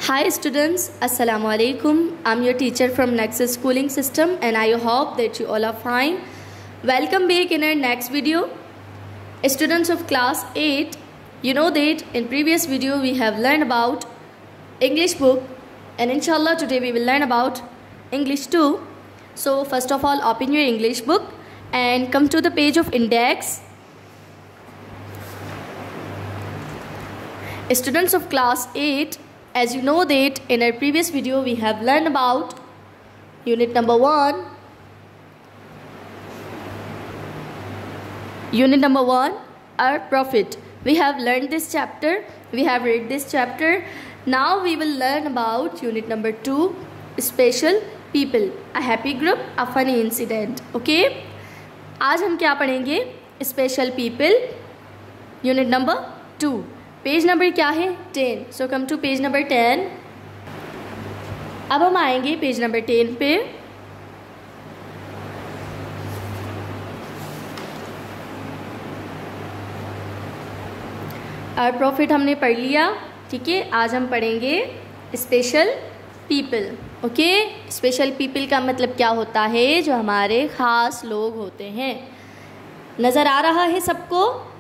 Hi students, Assalamu alaikum. I'm your teacher from Nexus Schooling System and I hope that you all are fine. Welcome back in our next video. Students of class 8, you know that in previous video we have learned about English book and inshallah today we will learn about English 2. So first of all open your English book and come to the page of index. Students of class 8, as you know that in our previous video we have learned about unit number 1. Unit number 1, our profit. We have learned this chapter, we have read this chapter. Now we will learn about unit number 2, special people, a happy group, a funny incident. Okay, आज हम क्या पढ़ेंगे? Special people, unit number 2. Page number क्या है? 10. So come to page number 10. अब हम आएंगे page number 10 पे. और प्रॉफिट हमने पढ़ लिया. ठीक है, आज हम पढ़ेंगे special people. Okay, special people का मतलब क्या होता है? जो हमारे ख़ास लोग होते हैं. नज़र आ रहा है सबको?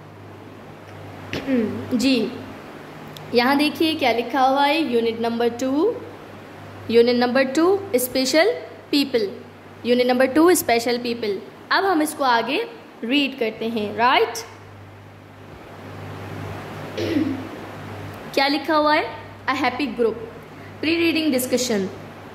जी, यहाँ देखिए क्या लिखा हुआ है. Unit number 2, unit number 2 special people, unit number 2 special people. अब हम इसको आगे रीड करते हैं. राइट, क्या लिखा हुआ है? A happy group. Pre reading discussion.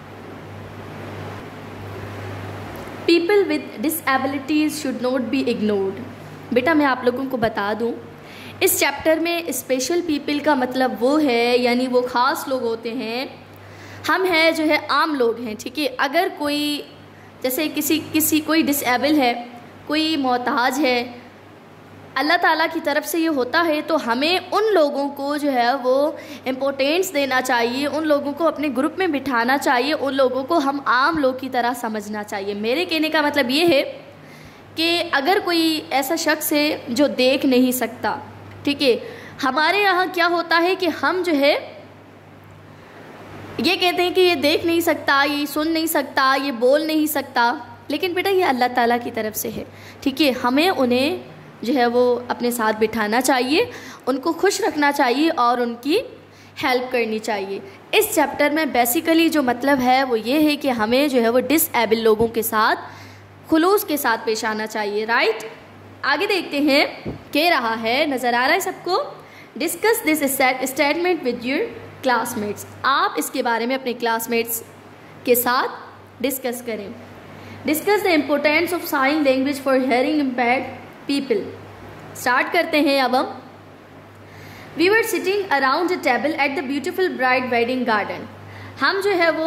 People with disabilities should not be ignored. बेटा मैं आप लोगों को बता दूं, इस चैप्टर में स्पेशल पीपल का मतलब वो है, यानी वो ख़ास लोग होते हैं. हम हैं जो है आम लोग हैं. ठीक है, अगर कोई जैसे किसी कोई डिसेबल है, कोई मोहताज है, अल्लाह ताला की तरफ से ये होता है, तो हमें उन लोगों को जो है वो इम्पोर्टेंस देना चाहिए, उन लोगों को अपने ग्रुप में बिठाना चाहिए, उन लोगों को हम आम लोग की तरह समझना चाहिए. मेरे कहने का मतलब ये है कि अगर कोई ऐसा शख्स है जो देख नहीं सकता, ठीक है, हमारे यहाँ क्या होता है कि हम जो है ये कहते हैं कि ये देख नहीं सकता, ये सुन नहीं सकता, ये बोल नहीं सकता, लेकिन बेटा ये अल्लाह ताला की तरफ से है. ठीक है, हमें उन्हें जो है वो अपने साथ बिठाना चाहिए, उनको खुश रखना चाहिए और उनकी हेल्प करनी चाहिए. इस चैप्टर में बेसिकली जो मतलब है वो ये है कि हमें जो है वो डिसेबल लोगों के साथ खुलूस के साथ पेश आना चाहिए. राइट, आगे देखते हैं. कह रहा है, नज़र आ रहा है सबको? Discuss this statement with your classmates. आप इसके बारे में अपने क्लासमेट्स के साथ डिस्कस करें. Discuss the importance of sign language for hearing impaired people. Start करते हैं अब हम. We were sitting around a table at the beautiful bride wedding garden. हम जो है वो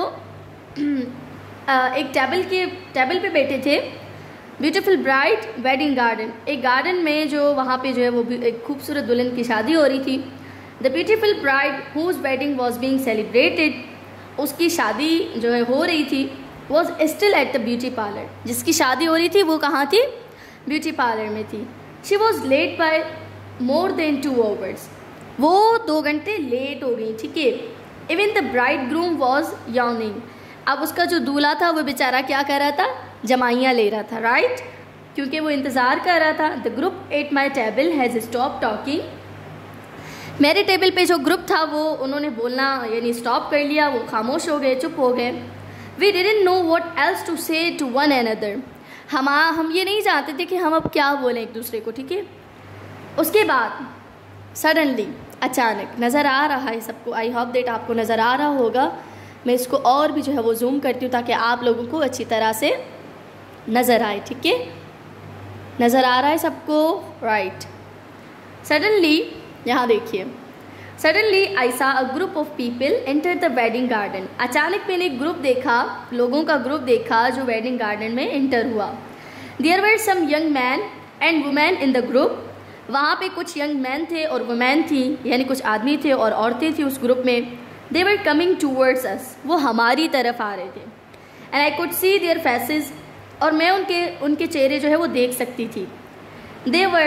एक टेबल पे बैठे थे. ब्यूटीफुल ब्राइड वेडिंग गार्डन, एक गार्डन में जो वहाँ पे जो है वो एक खूबसूरत दुल्हन की शादी हो रही थी. The beautiful bride whose wedding was being celebrated, उसकी शादी जो है हो रही थी, was still at the beauty parlour. जिसकी शादी हो रही थी वो कहाँ थी? ब्यूटी पार्लर में थी. She was late by more than 2 hours. वो 2 घंटे लेट हो गई. ठीक है. Even the bride groom was yearning. अब उसका जो दूल्हा था वो बेचारा क्या कर रहा था? जमाइयाँ ले रहा था. राइट, क्योंकि वो इंतज़ार कर रहा था. The group at my table has stop talking. मेरे टेबल पे जो ग्रुप था वो उन्होंने बोलना यानी स्टॉप कर लिया, वो खामोश हो गए, चुप हो गए. We didn't know what else to say to one another. हम ये नहीं जानते थे कि हम अब क्या बोलें एक दूसरे को. ठीक है. उसके बाद सडनली, अचानक, नज़र आ रहा है सबको, आई होप दैट आपको नज़र आ रहा होगा. मैं इसको और भी जो है वो जूम करती हूँ ताकि आप लोगों को अच्छी तरह से नज़र आए. ठीक है, नज़र आ रहा है सबको? राइट. सडनली, यहाँ देखिए, suddenly I saw a group of people enter the wedding garden. अचानक मैंने एक ग्रुप देखा, लोगों का ग्रुप देखा जो वेडिंग गार्डन में एंटर हुआ. There were some young men and women in the group. वहाँ पे कुछ यंग मैन थे और वुमेन थी, यानी कुछ आदमी थे और औरतें थी उस ग्रुप में. They were coming towards us. वो हमारी तरफ आ रहे थे. And I could see their faces. और मैं उनके चेहरे जो है वो देख सकती थी. दे वर,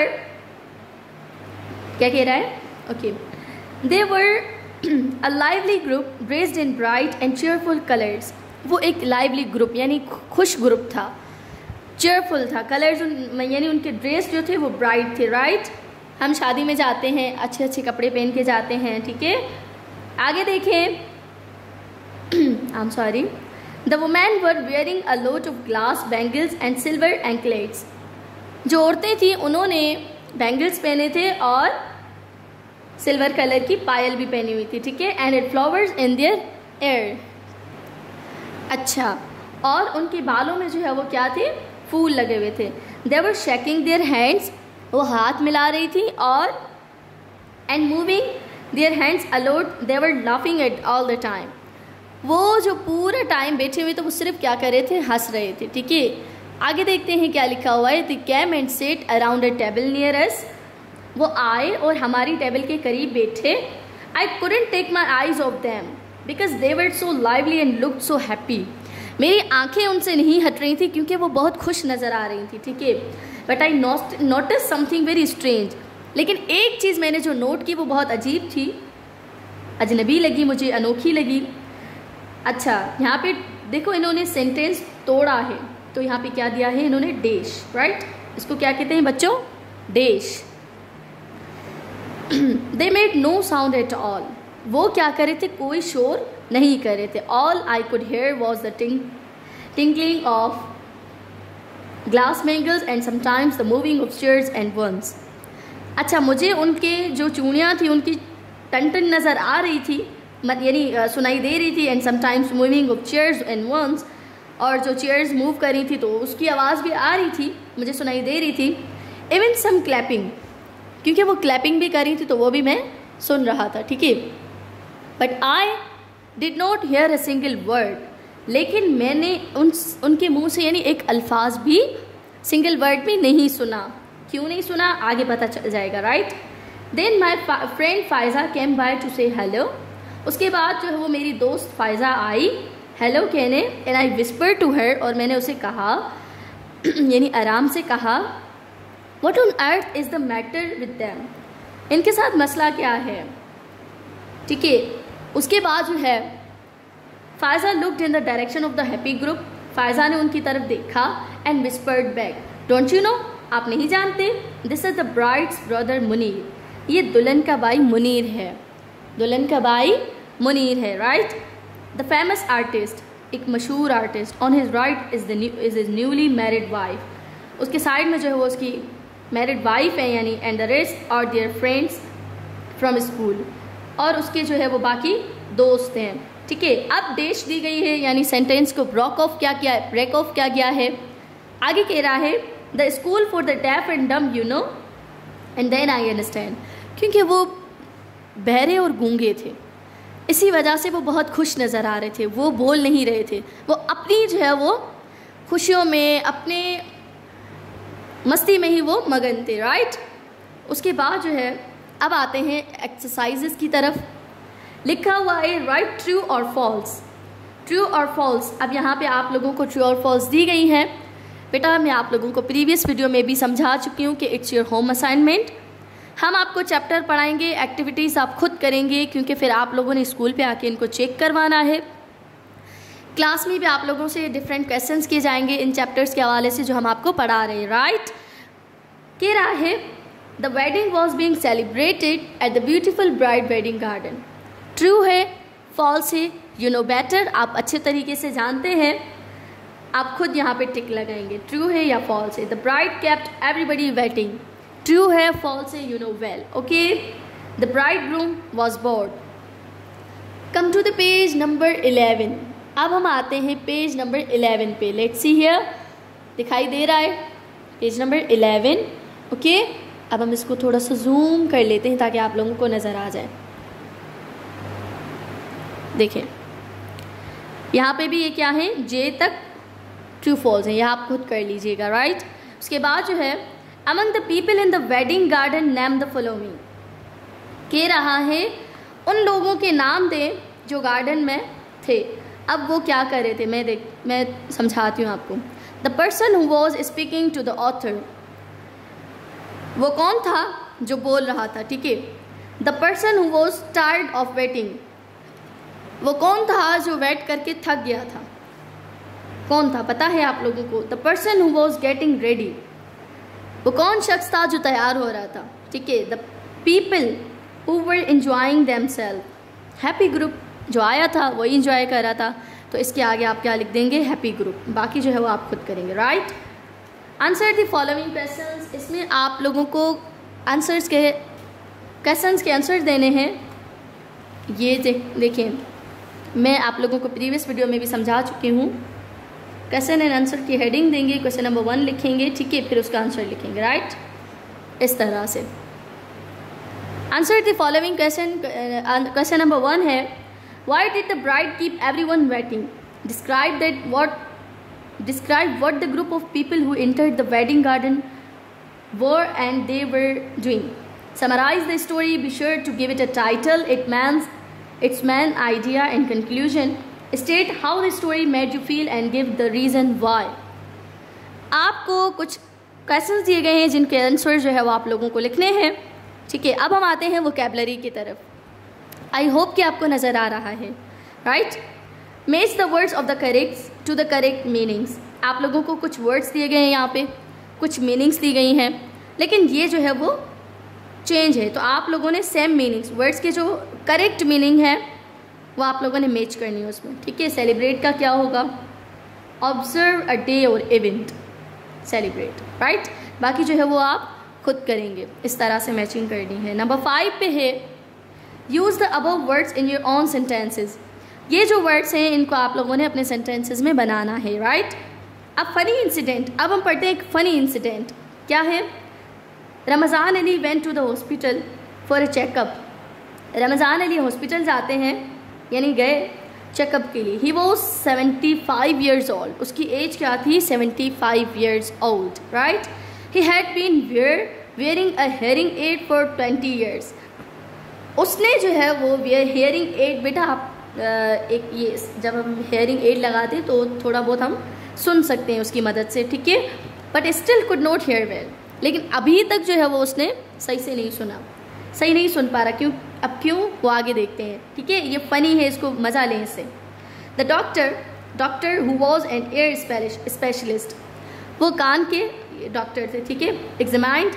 क्या कह रहा है? Okay. They were a lively group. Dressed in bright and cheerful colours. वो एक लाइवली ग्रुप यानी खुश ग्रुप था, चेयरफुल था। कलर्स यानी उनके ड्रेस जो थे वो ब्राइट थे, राइट। हम शादी में जाते हैं, अच्छे अच्छे कपड़े पहन के जाते हैं, ठीक है। आगे देखें, I am sorry, the women were wearing a lot of glass bangles and silver anklets. जो औरतें थी उन्होंने बैंगल्स पहने थे और सिल्वर कलर की पायल भी पहनी हुई थी, ठीक है। And it flowers in their hair. अच्छा, और उनके बालों में जो है वो क्या थे, फूल लगे हुए थे। They were shaking their hands, वो हाथ मिला रही थी, और and moving their hands a lot, they were laughing at all the time. वो जो पूरा टाइम बैठे हुए थे वो सिर्फ क्या कर रहे थे, हंस रहे थे, ठीक है। आगे देखते हैं क्या लिखा हुआ है। The came and sat around a table near us. वो आए और हमारी टेबल के करीब बैठे। I couldn't take my eyes off them because they were so lively and looked so happy. मेरी आंखें उनसे नहीं हट रही थी क्योंकि वो बहुत खुश नज़र आ रही थी, ठीक है। But I notice something very strange. लेकिन एक चीज़ मैंने जो नोट की वो बहुत अजीब थी, अजनबी लगी मुझे, अनोखी लगी। अच्छा, यहाँ पे देखो इन्होंने सेंटेंस तोड़ा है, तो यहाँ पे क्या दिया है इन्होंने, डैश, राइट। इसको क्या कहते हैं बच्चों, dash. They made no sound at all. वो क्या कर रहे थे, कोई शोर नहीं कर रहे थे। All I could hear was the tinkling of glass bangles and sometimes the moving of chairs and once. अच्छा, मुझे उनके जो चूड़ियाँ थी उनकी टन टन नज़र आ रही थी, यानी सुनाई दे रही थी। And sometimes moving of chairs and once, और जो चेयर्स मूव कर रही थी तो उसकी आवाज़ भी आ रही थी, मुझे सुनाई दे रही थी। इवन सम क्लैपिंग, क्योंकि वो क्लैपिंग भी कर रही थी तो वो भी मैं सुन रहा था, ठीक है। But I did not hear a single word. लेकिन मैंने उनके मुंह से यानी एक अल्फाज भी, सिंगल वर्ड भी नहीं सुना। क्यों नहीं सुना आगे पता चल जाएगा, right. Then my friend Faiza came by to say hello. उसके बाद जो है वो मेरी दोस्त फायज़ा आई हेलो कहने। And I whisper to her, और मैंने उसे कहा यानी आराम से कहा, what on earth is the matter with them. इनके साथ मसला क्या है, ठीक है। उसके बाद जो है Faiza looked in the direction of the happy group. Faiza ने उनकी तरफ देखा and whispered back, don't you know, आप नहीं जानते, this is the bride's brother Munir. ये दुल्हन का भाई मुनीर है, दुल्हन का भाई मुनीर है, राइट। द फेमस आर्टिस्ट, एक मशहूर artist. On his right is his newly married wife. उसके साइड में जो है वो उसकी मैरिड वाइफ है यानी, and the rest are their friends from school, और उसके जो है वो बाकी दोस्त हैं, ठीक है। अब डैश दी गई है यानी सेंटेंस को ब्रेक ऑफ क्या किया है, ब्रेक ऑफ क्या गया है। आगे कह रहा है the school for the deaf and dumb you know and then I understand. क्योंकि वो बहरे और गूंगे थे, इसी वजह से वो बहुत खुश नज़र आ रहे थे। वो बोल नहीं रहे थे, वो अपनी जो है वो खुशियों में, अपने मस्ती में ही वो मगन थे, राइट। उसके बाद जो है अब आते हैं एक्सरसाइजेस की तरफ। लिखा हुआ है राइट ट्रू और फॉल्स, ट्रू और फॉल्स। अब यहाँ पे आप लोगों को ट्रू और फॉल्स दी गई हैं। बेटा मैं आप लोगों को प्रीवियस वीडियो में भी समझा चुकी हूँ कि इट्स योर होम असाइनमेंट। हम आपको चैप्टर पढ़ाएंगे, एक्टिविटीज़ आप खुद करेंगे क्योंकि फिर आप लोगों ने स्कूल पे आके इनको चेक करवाना है। क्लास में भी आप लोगों से डिफरेंट क्वेश्चंस किए जाएंगे इन चैप्टर्स के हवाले से जो हम आपको पढ़ा रहे हैं, राइट। कह रहा है the wedding was being celebrated at the beautiful bride wedding garden. True है, फॉल्स है, यू नो बेटर, आप अच्छे तरीके से जानते हैं। आप खुद यहाँ पे टिक लगाएंगे, ट्रू है या फॉल्स है। The bride kept everybody waiting. True है, फॉल्स है, you know well, okay. The bride groom was bored. Come to the page number 11। अब हम आते हैं पेज नंबर 11 पे। लेट्स सी हियर, दिखाई दे रहा है पेज नंबर 11, ओके। अब हम इसको थोड़ा सा जूम कर लेते हैं ताकि आप लोगों को नज़र आ जाए। देखें यहाँ पे भी ये क्या है, जे तक ट्रू फॉल्स है, यह आप खुद कर लीजिएगा, राइट। उसके बाद जो है among the people in the wedding garden name the following. कह रहा है उन लोगों के नाम दें जो गार्डन में थे। अब वो क्या कर रहे थे, मैं समझाती हूँ आपको। The person who was speaking to the author, वो कौन था जो बोल रहा था, ठीक है। The person who was tired of waiting, वो कौन था जो वेट करके थक गया था? कौन था पता है आप लोगों को? The person who was getting ready. वो कौन शख्स था जो तैयार हो रहा था? ठीक है, the people who were enjoying themselves. Happy group जो आया था वही इंजॉय कर रहा था, तो इसके आगे आप क्या लिख देंगे? Happy group. बाकी जो है वो आप खुद करेंगे, right. Answer the following questions. इसमें आप लोगों को आंसर्स के क्वेश्चंस के आंसर देने हैं। ये देखिए, मैं आप लोगों को प्रीवियस वीडियो में भी समझा चुकी हूँ। क्वेश्चन एंड आंसर की हेडिंग देंगे, क्वेश्चन नंबर 1 लिखेंगे, ठीक है, फिर उसका आंसर लिखेंगे, राइट, इस तरह से। Answer the following question. Question number 1 है, why did the bride keep everyone waiting? Describe what the group of people who entered the wedding garden were and they were doing. Summarize the story. Be sure to give it a title, its main idea and conclusion. State how the story made you feel and give the reason why. आपको कुछ questions दिए गए हैं जिनके answer जो है वो आप लोगों को लिखने हैं, ठीक है। अब हम आते हैं वोकैबुलरी की तरफ। आई होप कि आपको नज़र आ रहा है, right. Match the words of the correct to the correct meanings. आप लोगों को कुछ वर्ड्स दिए गए हैं, यहाँ पे कुछ मीनिंग्स दी गई हैं, लेकिन ये जो है वो चेंज है, तो आप लोगों ने सेम मीनिंग्स, वर्ड्स के जो करेक्ट मीनिंग है वो आप लोगों ने मैच करनी है उसमें, ठीक है। सेलिब्रेट का क्या होगा? ऑब्जर्व अ डे और इवेंट, सेलिब्रेट, राइट। बाकी जो है वो आप खुद करेंगे, इस तरह से मैचिंग करनी है। नंबर 5 पे है, use the above words in your own sentences. ये जो वर्ड्स हैं इनको आप लोगों ने अपने सेंटेंसेस में बनाना है, राइट। अब फनी इंसिडेंट, अब हम पढ़ते हैं एक फ़नी इंसिडेंट। क्या है? Ramzan Ali went to the hospital for a checkup. Ramzan Ali hospital जाते हैं, यानी गए चेकअप के लिए। He was 75 years old. उसकी एज क्या थी? 75 years old, right. He had been wearing a hearing aid for 20 years. उसने जो है वो हेयरिंग एड, बेटा आप एक ये जब हम हेयरिंग एड लगाते तो थोड़ा बहुत हम सुन सकते हैं उसकी मदद से, ठीक है, but still could not hear well. लेकिन अभी तक जो है वो उसने सही से नहीं सुना, सही नहीं सुन पा रहा। क्यों वो आगे देखते हैं, ठीक है। ये फ़नी है, इसको मज़ा लें इससे। The doctor who was an ear specialist, वो कान के डॉक्टर थे, ठीक है। Examined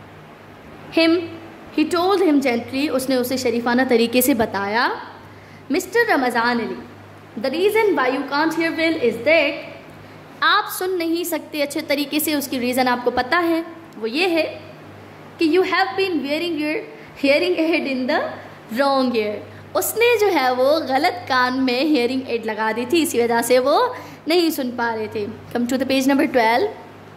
him, he told him gently, उसने उसे शरीफाना तरीके से बताया, mister Ramzan Ali, the reason why you can't hear well is that, आप सुन नहीं सकते अच्छे तरीके से, उसकी रीज़न आपको पता है, वो ये है कि you have been wearing your hearing aid in the wrong ear. उसने जो है वो गलत कान में हेयरिंग एड लगा दी थी, इसी वजह से वो नहीं सुन पा रहे थे। Come to the page number 12।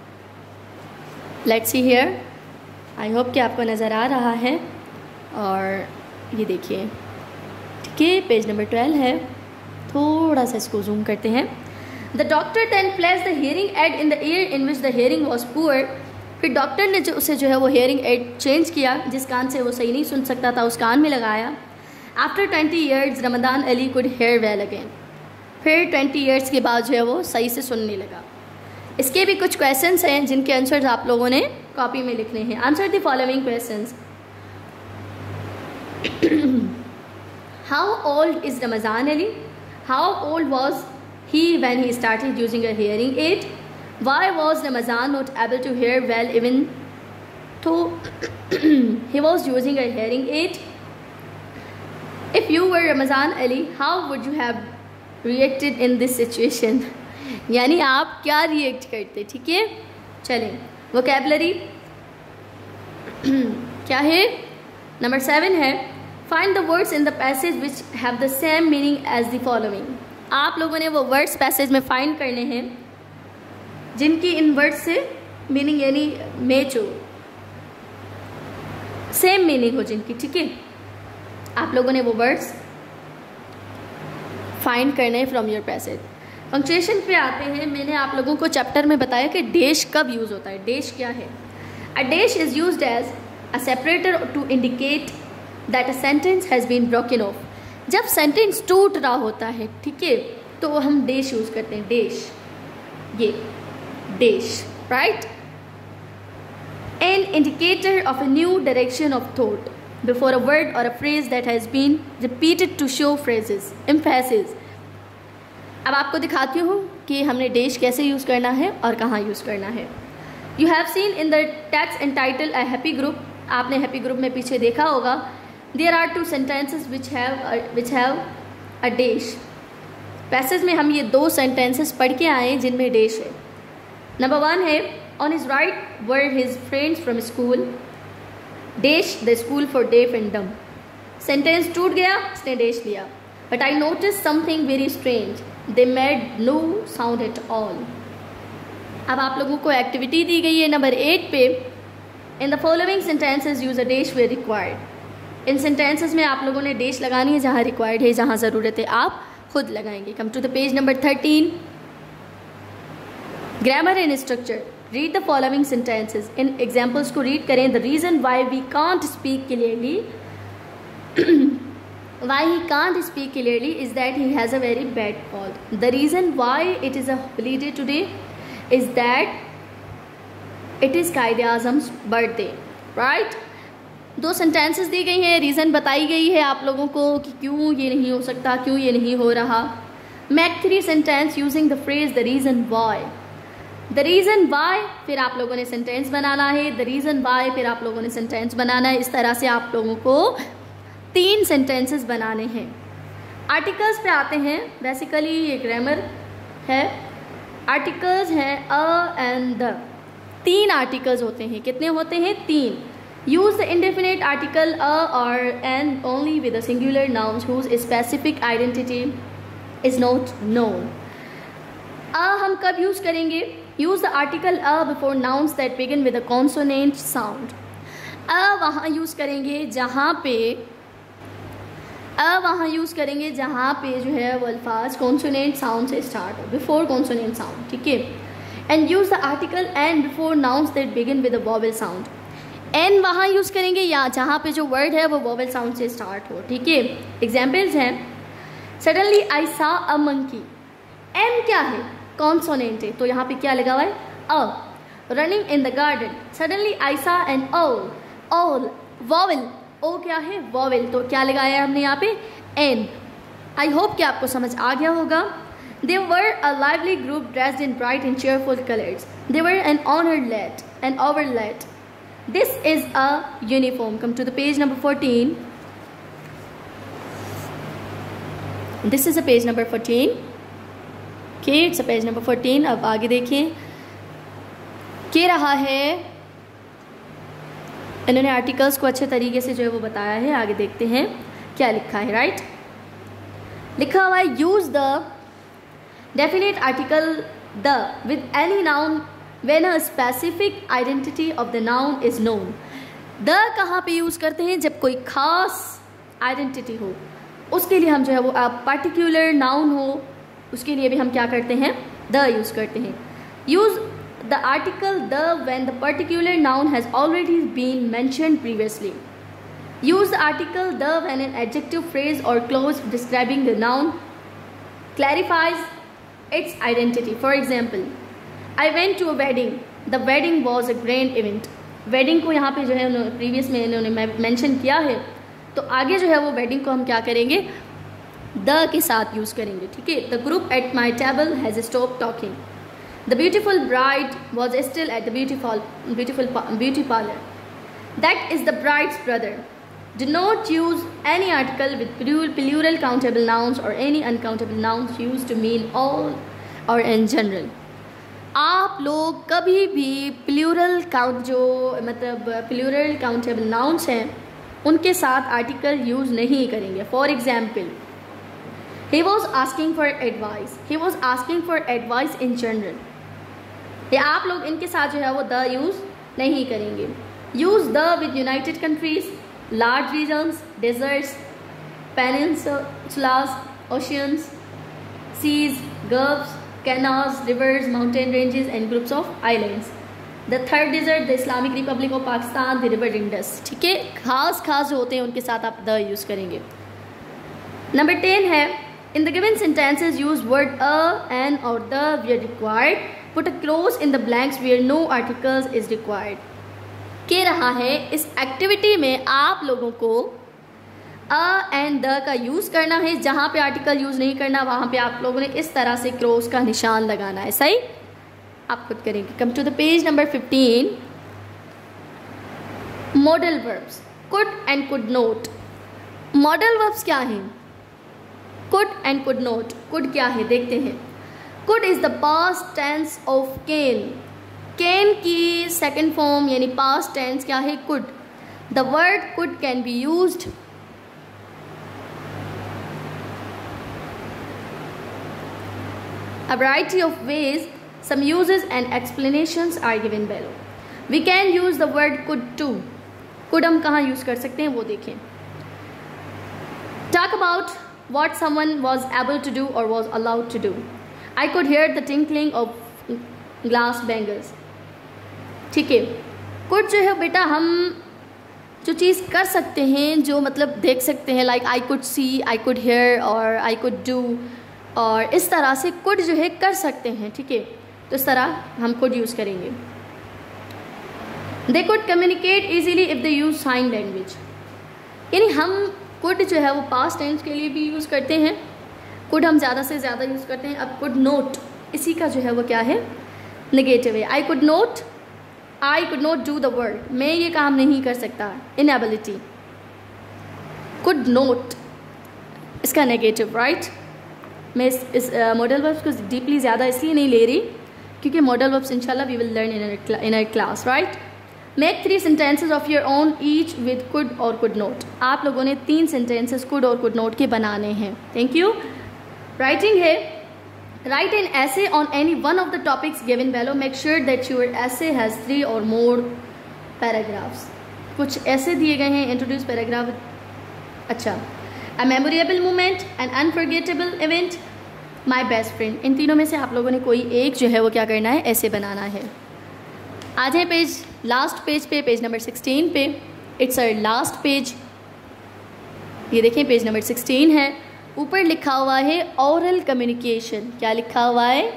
Let's see here. I hope कि आपको नज़र आ रहा है, और ये देखिए, ठीक है, पेज नंबर 12 है। थोड़ा सा इसको जूम करते हैं। The doctor then place the hearing aid in the ear in which the hearing was poor. फिर डॉक्टर ने उसे जो है वो हेयरिंग एड चेंज किया, जिस कान से वो सही नहीं सुन सकता था उस कान में लगाया। After 20 years Ramzan Ali could hear well again. फिर 20 ईयर्स के बाद जो है वो सही से सुनने लगा। इसके भी कुछ क्वेश्चंस हैं जिनके आंसर्स आप लोगों ने कॉपी में लिखने हैं। Answer the following questions. How old is Ramzan Ali? How old was he when he started using a hearing aid? Why was Ramazan not able to hear well even though he was using a hearing aid? If you were Ramazan Ali, how would you have reacted in this situation? यानी आप क्या react करते, ठीक है। चलें, vocabulary क्या है? Number 7 है, find the words in the passage which have the same meaning as the following. आप लोगों ने वो वर्ड्स पैसेज में फाइंड करने हैं जिनकी इन वर्ड्स से मीनिंग यानी मैच हो, सेम मीनिंग हो जिनकी, ठीक है। आप लोगों ने वो वर्ड्स फाइंड करने हैं फ्रॉम योर पैसेज। पंक्चुएशन पे आते हैं। मैंने आप लोगों को चैप्टर में बताया कि डैश कब यूज़ होता है। डैश क्या है? A dash is used as a separator to indicate that a sentence has been broken off. जब सेंटेंस टूट रहा होता है, ठीक है, तो हम डैश यूज़ करते हैं। डैश, ये dash, right. An indicator of a new direction of thought. before a word or a phrase that has been repeated to show phrases emphasis. अब आपको दिखाती हूँ कि हमने dash कैसे यूज़ करना है और कहाँ यूज़ करना है. You have seen in the text entitled a happy group. आपने happy group में पीछे देखा होगा. There are two sentences which have a dash. Passage में हम ये 2 sentences पढ़ के आए जिनमें dash है. Number 1 है on his right were his friends from school. Dash the school for deaf and dumb. Sentence टूट गया, इसने dash लिया. But I noticed something very strange. They made no sound at all. अब आप लोगों को एक्टिविटी दी गई है नंबर 8 पे. In the following sentences use a dash where required. In sentences में आप लोगों ने dash लगानी है जहाँ required है, जहाँ ज़रूरत है आप खुद लगाएंगे. Come to the page number 13. Grammar and structure. Read the following sentences. In examples को read करें. The reason why we can't speak clearly why he can't speak clearly is that he has a very bad cold. The reason why it is a holiday today is that it is Qaid Azam's birthday. Right? 2 sentences दी गई हैं, reason बताई गई है आप लोगों को कि क्यों ये नहीं हो सकता, क्यों ये नहीं हो रहा. Make 3 sentences using the phrase the reason why. The reason why फिर आप लोगों ने सेंटेंस बनाना है. The reason why फिर आप लोगों ने सेंटेंस बनाना है. इस तरह से आप लोगों को 3 सेंटेंसेस बनाने हैं. आर्टिकल्स पे आते हैं. बेसिकली ये ग्रामर है. आर्टिकल्स हैं अ एंड द. 3 आर्टिकल्स होते हैं. कितने होते हैं? 3. Use the indefinite article a और an only with a singular noun whose specific identity is not known. A हम कब यूज करेंगे? Use the article a before nouns that begin with a consonant sound. A वहाँ use करेंगे जहाँ पे जो है वो अल्फाज कॉन्सोनेंट साउंड से स्टार्ट हो, बिफोर कॉन्सोनेंट साउंड. ठीक है. And use the article an before nouns that begin with a vowel sound. An वहाँ यूज़ करेंगे या जहाँ पे जो वर्ड है वो वॉवेल साउंड से स्टार्ट हो. ठीक है. एग्जाम्पल्स हैं. Suddenly I saw a monkey. N क्या है? कॉन्सोनेंट है, तो यहाँ पे क्या लगा हुआ है? A. Running in the garden. Suddenly I saw an ओल. ओल वॉवेल. ओ क्या है? वॉवेल, तो क्या लगाया है हमने यहाँ पे? एन. आई होप कि आपको समझ आ गया होगा. They were a lively group dressed in bright and cheerful colors. They were an honored lad, an overlad. This is a uniform. Come to the page number 14. This is a page number 14. Okay, it's a page number 14. अब आगे देखिए क्या रहा है. इन्होंने articles को अच्छे तरीके से जो है वो बताया है. आगे देखते हैं क्या लिखा है. राइट, लिखा हुआ है use the definite article the with any noun when a specific identity of the noun is known. The कहाँ पे यूज़ करते हैं? जब कोई खास आइडेंटिटी हो, उसके लिए हम जो है वो पर्टिकुलर नाउन हो, उसके लिए भी हम क्या करते हैं? द यूज़ करते हैं. Use the article the when the particular noun has already been mentioned previously. Use the article the when an adjective phrase or clause describing the noun clarifies its identity. For example, I went to a wedding. The wedding was a grand event. Wedding को यहाँ पे जो है previous में इन्होंने mention किया है, तो आगे जो है वो वेडिंग को हम क्या करेंगे? द के साथ यूज़ करेंगे. ठीक है. The group at my table has stop talking. The beautiful bride was still at the beauty parlour. That is the bride's brother. Do not use any article with plural countable nouns or any uncountable nouns used to mean all or in general. आप लोग कभी भी plural countable nouns हैं उनके साथ article use नहीं करेंगे. For example, he was asking for advice. He was asking for advice in general. या आप लोग इनके साथ जो है वो द यूज़ नहीं करेंगे. Use the with united countries, large regions, deserts, peninsulas, oceans, seas, gulfs, canals, rivers, mountain ranges and groups of islands. The third desert, the Islamic Republic of Pakistan, the river Indus. ठीक है. खास जो होते हैं उनके साथ आप the use करेंगे. नंबर 10 है in the given sentences use word a, an or the where required. Put a clause in the blanks where no articles is required. कह रहा है इस एक्टिविटी में आप लोगों को अ एंड द का यूज़ करना है, जहाँ पे आर्टिकल यूज़ नहीं करना वहाँ पे आप लोगों ने इस तरह से क्रॉस का निशान लगाना है। सही, आप खुद करेंगे। Come to the page number 15, modal verbs could and could not. Modal verbs क्या हैं? Could and could not. Could क्या है देखते हैं। Could is the past tense of can. Can की सेकेंड फॉर्म यानी पास्ट टेंस क्या है? Could. The word could can be used a variety of ways. Some uses and explanations are given below. We can use the word could too. could हम कहाँ use कर सकते हैं वो देखें। Talk about what someone was able to do or was allowed to do. I could hear the tinkling of glass bangles. ठीक है, could जो है बेटा हम जो चीज़ कर सकते हैं, जो मतलब देख सकते हैं, like I could see, I could hear और I could do, और इस तरह से कुड जो है कर सकते हैं। ठीक है, तो इस तरह हम कुड यूज़ करेंगे। They could communicate easily if they use sign language. यानी हम कुड जो है वो पास्ट टेंस के लिए भी यूज़ करते हैं, कुड हम ज़्यादा से ज़्यादा यूज़ करते हैं। अब कुड नोट, इसी का जो है वो क्या है? नेगेटिव है। I could not do the work. मैं ये काम नहीं कर सकता, इनएबिलिटी। कुड नोट इसका नेगेटिव, राइट। मैं इस मॉडल वर्ब्स को डीपली ज़्यादा इसलिए नहीं ले रही क्योंकि मॉडल वर्ब्स इंशाल्लाह we will learn in our class, right. Make 3 sentences of your own each with could और कुड नोट। आप लोगों ने 3 सेंटेंसेस कुड और कुड नोट के बनाने हैं। Thank you. राइटिंग है, write an essay on any one of the topics given below. Make sure that your essay has 3 or more paragraphs. कुछ ऐसे दिए गए हैं, इंट्रोड्यूस पैराग्राफ। अच्छा, A memorable moment, an unforgettable event, my best friend. इन तीनों में से आप लोगों ने कोई एक जो है वो क्या करना है? ऐसे बनाना है। आ जाए पेज, लास्ट पेज पे, पेज नंबर 16 पे। It's a last page. ये देखें पेज नंबर 16 है। ऊपर लिखा हुआ है ओरल कम्युनिकेशन। क्या लिखा हुआ है?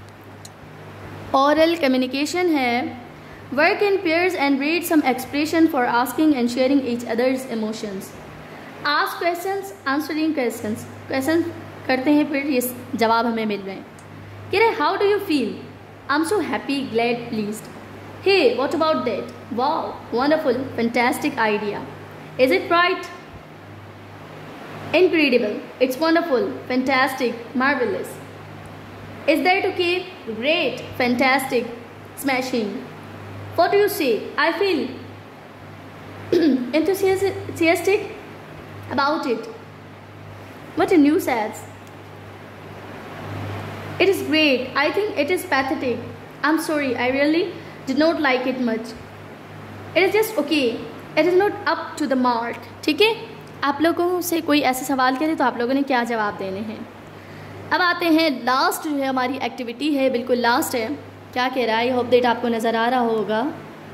ओरल कम्युनिकेशन है। Work in pairs and read some expression for asking and sharing each others emotions. Ask questions, answering questions. Question करते हैं, फिर ये जवाब हमें मिल रहे हैं। कह रहे how do you feel? I am so happy, glad, pleased. Hey what about that? Wow, wonderful, fantastic idea. Is it right? Incredible, it's wonderful, fantastic, marvellous. Is that okay? Great, fantastic, smashing. What do you say? I feel enthusiastic about it. What a news ads. It is great. I think it is pathetic. I'm sorry, I really did not like it much. It is just okay. It is not up to the mark. ठीक है, आप लोगों से कोई ऐसे सवाल करे तो आप लोगों ने क्या जवाब देने हैं। अब आते हैं लास्ट जो है हमारी एक्टिविटी है, बिल्कुल लास्ट है। क्या कह रहा है? होप दैट आपको नज़र आ रहा होगा।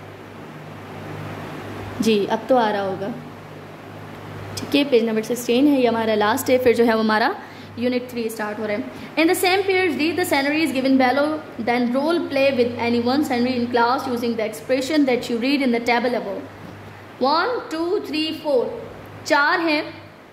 जी, अब तो आ रहा होगा। ठीक है, पेज नंबर 16 है, ये हमारा लास्ट है। फिर जो है वो हमारा यूनिट 3 स्टार्ट हो रहा है। In the same period read the scenarios given below, then role play with any one scenery in class using the expression that you read in the table above. 1 2 3 4 4 हैं।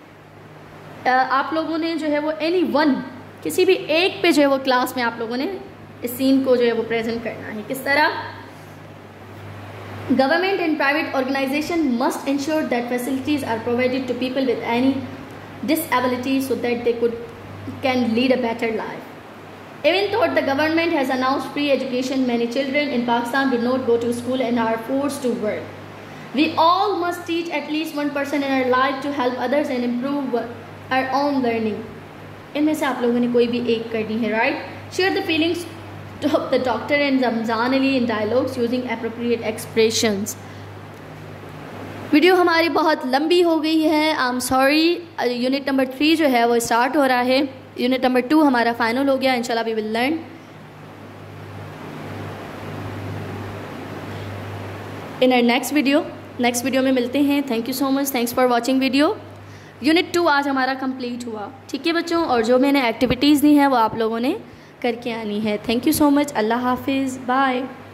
आप लोगों ने जो है वो एनी वन, किसी भी एक पे जो है वो क्लास में आप लोगों ने इस सीन को जो है वो प्रेजेंट करना है। किस तरह? Government and private organization must ensure that facilities are provided to people with any disability so that they can lead a better life. Even though the government has announced free education, many children in Pakistan do not go to school and are forced to work. We all must teach at least one person in our life to help others and improve our own learning. इनमें से आप लोगों ने कोई भी एक करनी है, right? Share the feelings of the doctor and Ramzan Ali in dialogues using appropriate expressions. Video हमारी बहुत लंबी हो गई है, I am sorry. Unit number 3 जो है वो स्टार्ट हो रहा है। यूनिट नंबर 2 हमारा फाइनल हो गया। इंशाल्लाह we will learn in our next video. Next video में मिलते हैं। Thank you so much, thanks for watching video. Unit 2 आज हमारा कंप्लीट हुआ। ठीक है बच्चों, और जो मैंने एक्टिविटीज़ दी हैं वो आप लोगों ने करके आनी है। Thank you so much. Allah हाफिज़, बाय।